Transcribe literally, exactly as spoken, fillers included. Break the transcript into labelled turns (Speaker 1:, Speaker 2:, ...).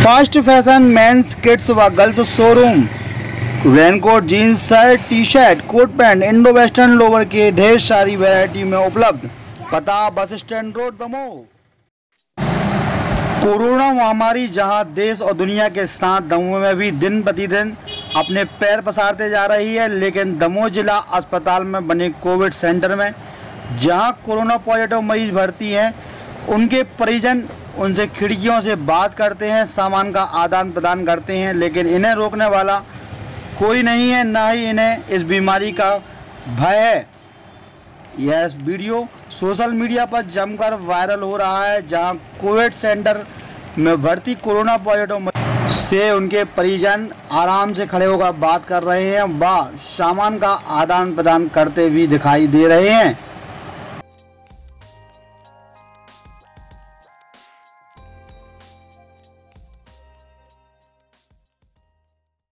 Speaker 1: Fast fashion men's kids व girls showroom raincoat jeans shirt T shirt coat pant Indo western lower के ढेर सारी variety में उपलब्ध। पता bus stand road Damoh. Corona महामारी जहां देश और दुनिया के साथ दमोह में भी दिन प्रतिदिन अपने पैर पसारते जा रही है, लेकिन दमोह जिला अस्पताल में बने कोविड सेंटर में जहां कोरोना पॉजिटिव मरीज भर्ती हैं, उनके परिजन उनसे खिड़कियों से बात करते हैं, सामान का आदान प्रदान करते हैं, लेकिन इन्हें रोकने वाला कोई नहीं है, ना ही इन्हें इस बीमारी का भय है। यह वीडियो सोशल मीडिया पर जमकर वायरल हो रहा है, जहां कोविड सेंटर में भर्ती कोरोना पॉजिटिव से उनके परिजन आराम से खड़े होकर बात कर रहे हैं व सामान का आदान प्रदान करते भी दिखाई दे रहे हैं।